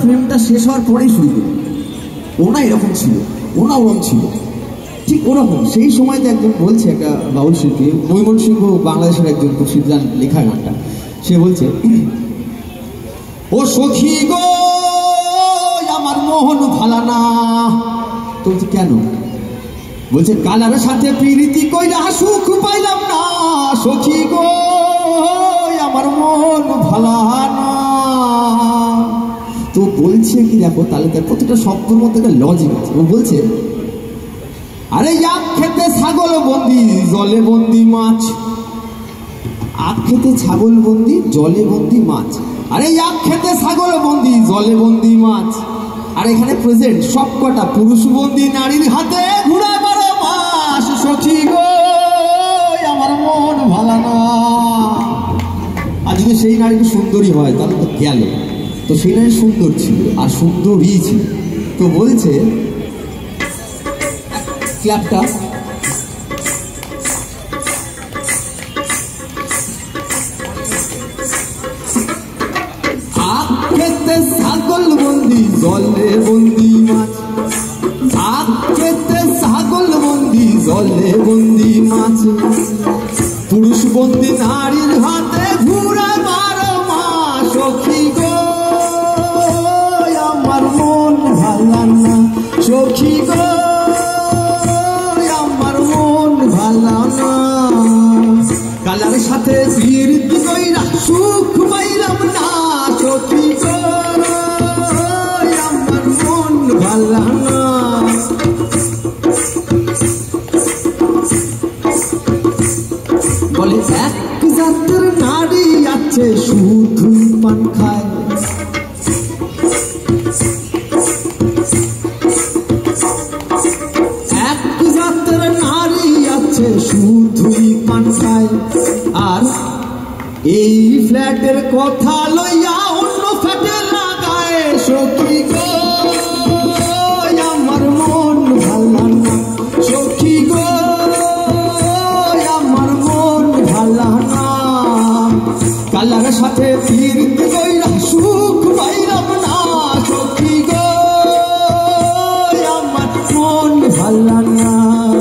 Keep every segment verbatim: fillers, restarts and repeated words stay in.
ফ্রেমটা শেষ হওয়ার পরেই শুরু করবে। ওনা এরকম ছিল, ওনা ওরকম ছিল, ঠিক ওরকম। সেই সময়তে একজন বলছে, একটা বাউল শিল্পী ময়মনসিংহ বাংলাদেশের একজন প্রসিদ্ধ লেখা গানটা, সে বলছে, ও সখী গো আমার মোহন ভালা না। তো বলছে কেন? বলছে কালার সাথে প্রীতি কইরা সুখ পাইলাম না, সখী গো আমার মন ভালা না। তো বলছে কি, দেখো তাহলে তার প্রত্যেকটা শব্দের মধ্যে একটা লজিক আছে। ও বলছে, আরে আখ খেতে ছাগল বন্দি জলে বন্দি মাছ, আখ খেতে ছাগল বন্দি জলে বন্দি মাছ, আরে আখ খেতে ছাগল বন্দি জলে বন্দি মাছ। আর এখানে প্রেজেন্ট সব কটা পুরুষ বন্দি নারীর হাতে ঘুরা বারো মাস, সখী গো আমার মন ভালা না। আর যদি সেই নারীটি সুন্দরী হয় তাহলে তো গেল। তো সেই নারী সুন্দর ছিল আর সুন্দরই ছিল। তো বলছে ক্লাবটা, আখ খেতে ছাগল বন্দি জলে বন্দি মাছ, আখ খেতে ছাগল বন্দি জলে বন্দি মাছ, পুরুষ বন্দি নারীর হাতে ঘুরা বারো মাস, সখী গো আমার মন ভালা না, সখী গো আমার মন ভালা না। কালার সাথে প্রীতি কইরা সুখ পাইলাম না, সখী গো আমার মন ভালা না। বলে এক জাতের নারী আছে শুধুই পান খায়, এক জাতের নারী আছে শুধুই পান খায়। আর এই ফ্ল্যাটের কথা লইয়া অন্য ফ্ল্যাটে লাগায়, সখী গো আমার মন ভালা না, সখী গো আমার মন ভালা না। কালার সাথে প্রীতি কইরা সুখ পাইলাম না, সখী গো আমার মন ভালা না।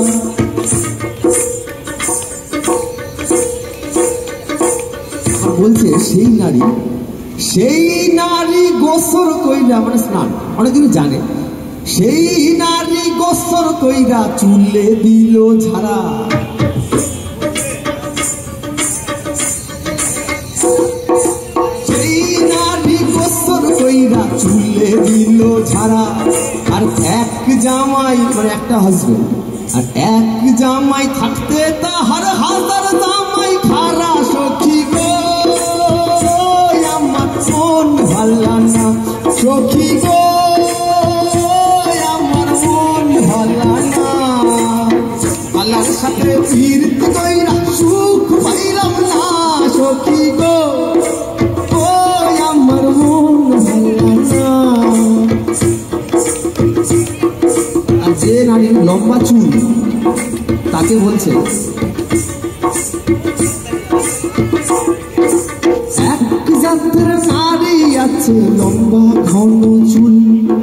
বলছে সেই নারী, সেই নারী গোসল কইরা, মানে স্নান অনেকদিন জানে, সেই নারী গোসল কইরা চুলে দিল ঝাড়া, সেই নারী গোসল কইরা চুলে দিল ঝাড়া। আর এক জামাই, মানে একটা হাজবেন্ড, আর এক জামাই থাকতে তাহার হাজার জামাই খারা, সখী গো আমার মন ভালা না, সখী গো আমার মন ভালা না। কালার সাথে প্রীতি কইরা সুখ পাইলাম না, সখী গো আমার মন ভালা না। আর যে নারীর লম্বা চুল তাকে বলছে, এক জাতের নারী আছে লম্বা ঘন চুল।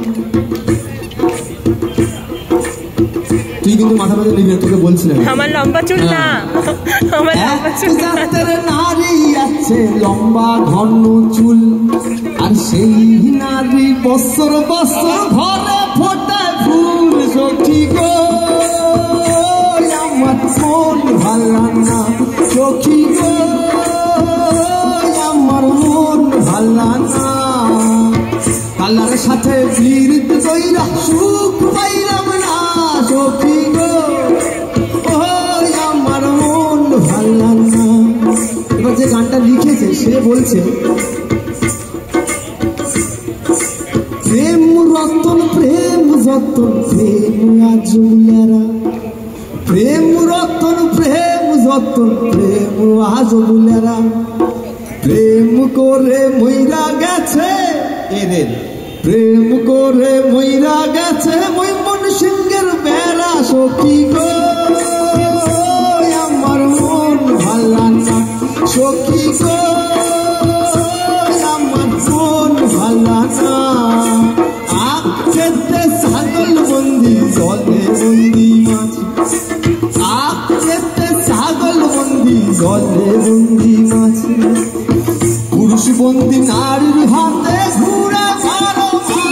তুই কিন্তু মাথা মাথা নিবি, তোকে বলছিলাম আমার লম্বা চুল না, আমার লম্বা চুল। এক জাতের নারী আছে লম্বা ঘন চুল, আর সেই নারী বছর বছর ঘরে ফোটায় ফুল, সখী গো আমার মন ভালা না, সখী গো আমার মন ভালা না। কালার সাথে প্রীতি কইরা সুখ পাইলাম না, সখী গো আমার মন ভালা না। এবার যে গানটা লিখেছে সে বলছে, প্রেম রতন প্রেম যতন প্রেম আজুলেরা, প্রেম রতন প্রেম যতন প্রেম আজুলেরা, প্রেম করে মইরা গেছে এদের, প্রেম করে মইরা গেছে ময়মনসিংহের বেড়া, সখী গো আমার মন ভালা না, সখী গো আমার মন ভালা না। বন্দি নারীর হাতে ঘুরে মারো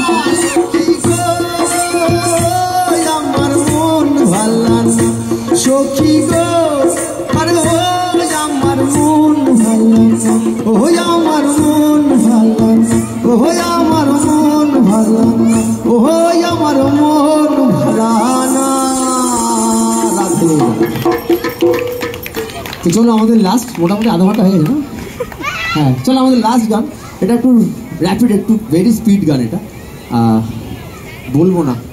আমার মন ভালা না সখী গো আরে ও আমার মন ভালা না ও আমার মন ভালা না ও আমার মন ভালা না ও আমার মন ভালা না। রাধে তো চলো আমাদের লাস্ট মোটামুটি আধা ঘন্টা হয়ে গেছে না? হ্যাঁ চলো আমাদের লাস্ট গান, এটা একটু র্যাপিড একটু ভেরি স্পিড গান, এটা বলবো না